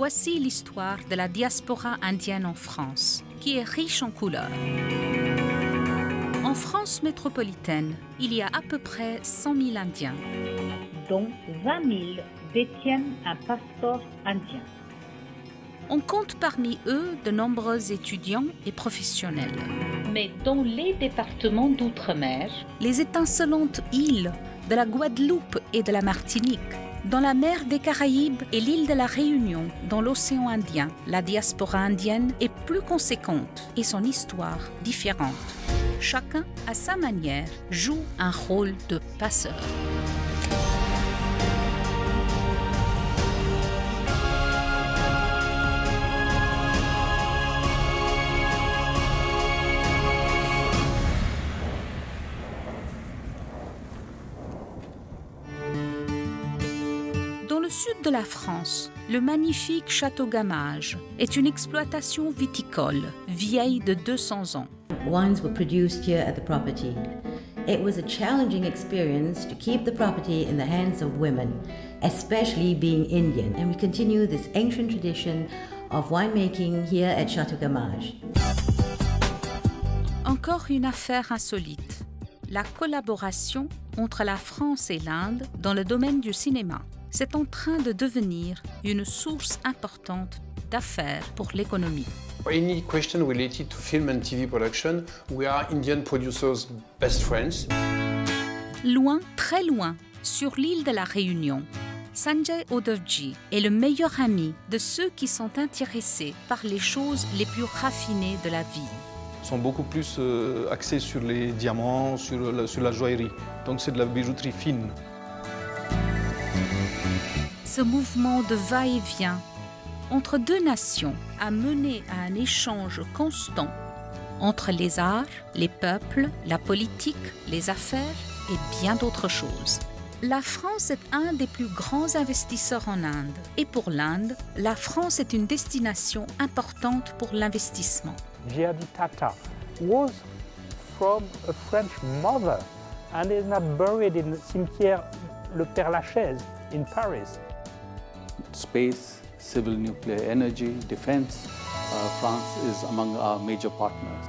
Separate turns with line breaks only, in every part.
Voici l'histoire de la diaspora indienne en France, qui est riche en couleurs. En France métropolitaine, il y a à peu près 100 000 Indiens,
dont 20 000 détiennent un passeport indien.
On compte parmi eux de nombreux étudiants et professionnels.
Mais dans les départements d'outre-mer,
les étincelantes îles de la Guadeloupe et de la Martinique, dans la mer des Caraïbes et l'île de la Réunion, dans l'océan Indien, la diaspora indienne est plus conséquente et son histoire différente. Chacun, à sa manière, joue un rôle de passeur. Dans le sud de la France, le magnifique château Gamage est une exploitation viticole vieille de 200 ans.
Wines were produced here at the property. It was a challenging experience to keep the property in the hands of women, especially being Indian, and we continue this ancient tradition of winemaking here at Château Gamage.
Encore une affaire insolite, la collaboration entre la France et l'Inde dans le domaine du cinéma. C'est en train de devenir une source importante d'affaires pour l'économie.
Any question related to film and TV production, we are Indian producers' best friends.
Loin, très loin, sur l'île de la Réunion, Sanjay Odovji est le meilleur ami de ceux qui sont intéressés par les choses les plus raffinées de la vie.
Ils sont beaucoup plus axés sur les diamants, sur la joaillerie. Donc c'est de la bijouterie fine.
Ce mouvement de va-et-vient entre deux nations a mené à un échange constant entre les arts, les peuples, la politique, les affaires et bien d'autres choses. La France est un des plus grands investisseurs en Inde. Et pour l'Inde, la France est une destination importante pour l'investissement.
J.R.D. Tata was from a French mother and is now buried in the cimetière Le Père-Lachaise in Paris.
Space, civil nuclear energy, defense, France is among our major partners.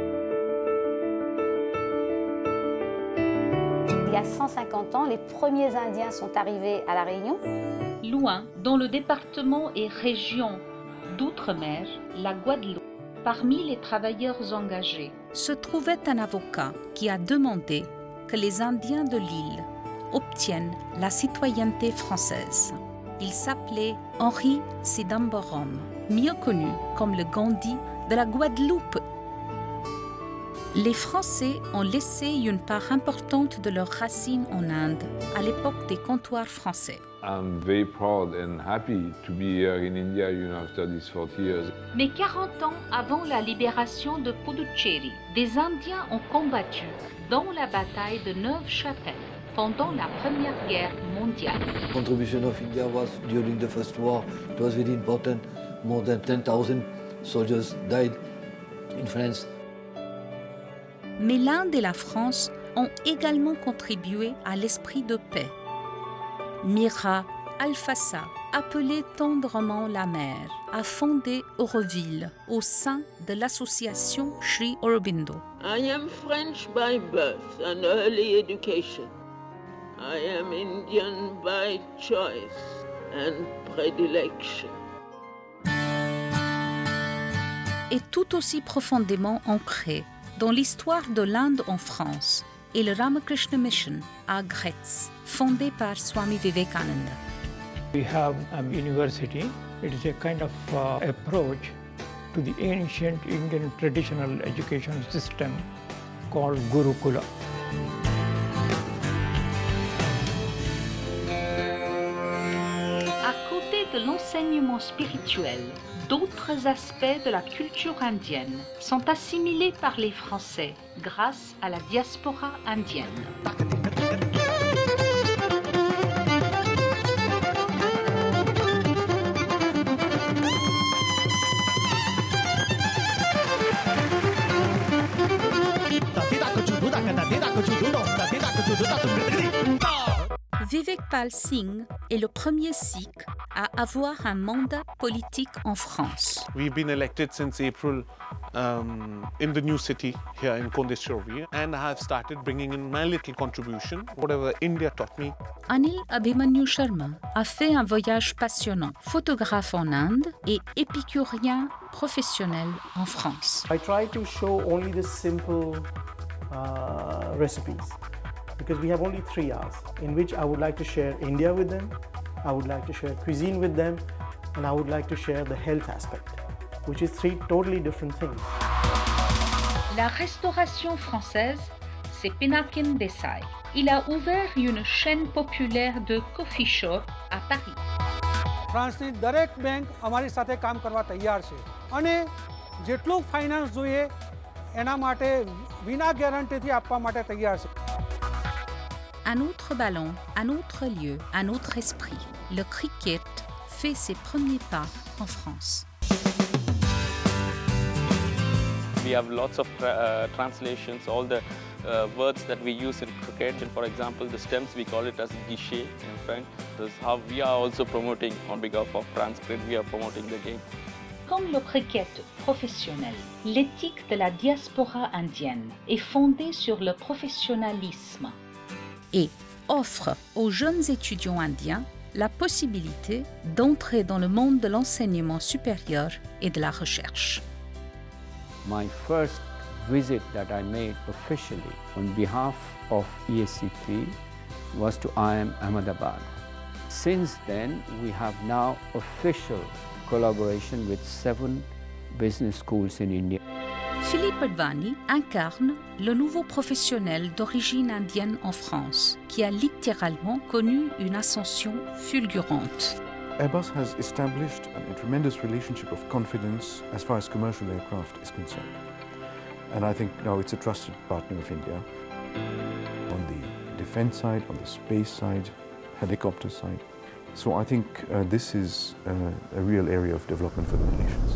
Il y a 150 ans, les premiers Indiens sont arrivés à La Réunion.
loin, dans le département et région d'outre-mer, la Guadeloupe, parmi les travailleurs engagés,
se trouvait un avocat qui a demandé que les Indiens de l'île obtiennent la citoyenneté française. Il s'appelait Henri Sidamborom, mieux connu comme le Gandhi de la Guadeloupe. Les Français ont laissé une part importante de leurs racines en Inde à l'époque des comptoirs français.
I'm very proud and happy to be here in India, after these 40 years.
Mais 40 ans avant la libération de Puducherry, des Indiens ont combattu dans la bataille de Neuve-Châtel pendant la Première Guerre mondiale.
The contribution of India was during the First War. It was very important. More than 10,000 soldiers died in France.
Mais l'Inde et la France ont également contribué à l'esprit de paix. Mira Alfassa, appelée tendrement la mère, a fondé Auroville au sein de l'association Sri Aurobindo.
I am French by birth and early education. I am Indian by choice and predilection.
Et tout aussi profondément ancré dans l'histoire de l'Inde en France et le Ramakrishna Mission à Gretz, fondé par Swami Vivekananda.
We have a university. It is a kind of approach to the ancient Indian traditional education system called Gurukula.
À côté de l'enseignement spirituel, d'autres aspects de la culture indienne sont assimilés par les Français grâce à la diaspora indienne.
Shivekpal Singh est le premier Sikh à avoir un mandat politique en France.
We've been elected since April in the new city here in Kondeshovia, and I have started bringing in my little contribution, whatever India taught me.
Anil Abhimanyu Sharma a fait un voyage passionnant, photographe en Inde et épicurien professionnel en France.
I try to show only the simple recipes because we have only 3 hours in which I would like to share India with them, I would like to share cuisine with them, and I would like to share the health aspect, which is 3 totally different things.
La restauration française, c'est Pinakin Desai. Il a ouvert une chaîne populaire de coffee shop à Paris.
ફ્રાન્સની દરેક બેંક અમારી સાથે કામ કરવા તૈયાર છે અને જેટલું ફાઇનાન્સ જોઈએ એના માટે વિના ગેરંટીથી આપવા માટે તૈયાર છે.
Un autre ballon, un autre lieu, un autre esprit. Le cricket fait ses premiers pas en France.
We have lots of translations, all the words that we use in cricket. And for example, the stems, we call it as guichet in French. This is how we are also promoting, on behalf of France Cricket, we are promoting the game.
Comme le cricket professionnel, l'éthique de la diaspora indienne est fondée sur le professionnalisme.
Et offre aux jeunes étudiants indiens la possibilité d'entrer dans le monde de l'enseignement supérieur et de la recherche.
My first visit that I made officially on behalf of ESCP was to IIM Ahmedabad. Since then, we have now official collaboration with 7 business schools in India.
Philippe Advani incarne le nouveau professionnel d'origine indienne en France, qui a littéralement connu une ascension fulgurante.
Airbus has established a tremendous relationship of confidence as far as commercial aircraft is concerned. And I think now it's a trusted partner of India on the defense side, on the space side, helicopter side. So I think this is a real area of development for the relations.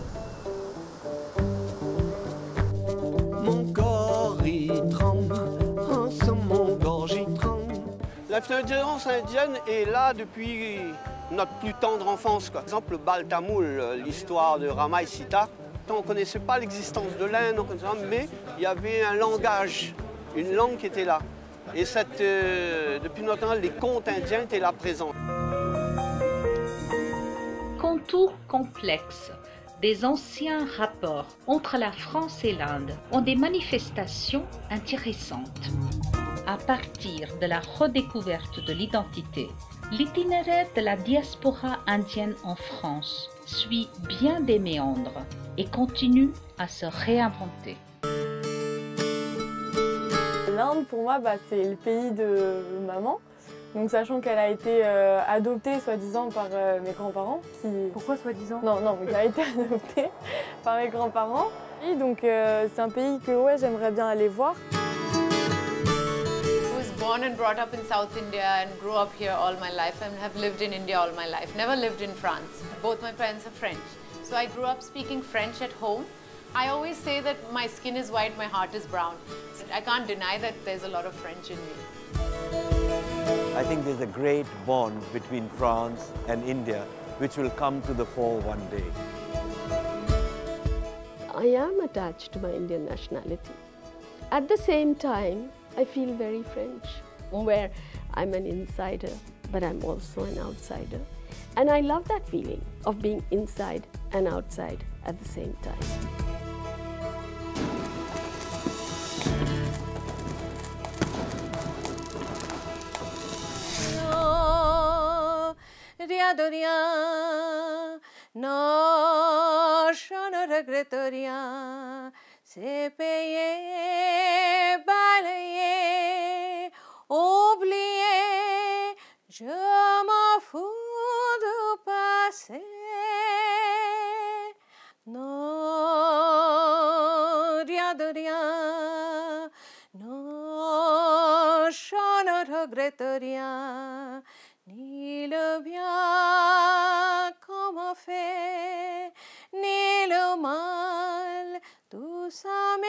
L'influence indienne est là depuis notre plus tendre enfance. Par exemple, le Bal Tamoul, l'histoire de Rama et Sita. On ne connaissait pas l'existence de l'Inde, mais il y avait un langage, une langue qui était là. Et depuis longtemps, les contes indiens étaient là présents.
Contours complexes des anciens rapports entre la France et l'Inde ont des manifestations intéressantes. À partir de la redécouverte de l'identité, l'itinéraire de la diaspora indienne en France suit bien des méandres et continue à se réinventer.
L'Inde, pour moi, c'est le pays de maman. Donc, sachant qu'elle a été adoptée, soi-disant, par mes grands-parents.
Pourquoi soi-disant?
Non, mais elle a été adoptée par mes grands-parents. Et donc, c'est un pays que j'aimerais bien aller voir.
Born and brought up in South India and grew up here all my life and have lived in India all my life. Never lived in France. Both my parents are French. So I grew up speaking French at home. I always say that my skin is white, my heart is brown. I can't deny that there's a lot of French in me.
I think there's a great bond between France and India which will come to the fore one day.
I am attached to my Indian nationality. At the same time, I feel very French, where I'm an insider, but I'm also an outsider. And I love that feeling of being inside and outside at the same time.
Non, je ne regrette rien. C'est payé, balayé, oublié, je m'en fous du passé. Non, rien de rien, non, je ne regrette rien, ni le bien qu'on m'a fait, ni le mal. Tout ça m'est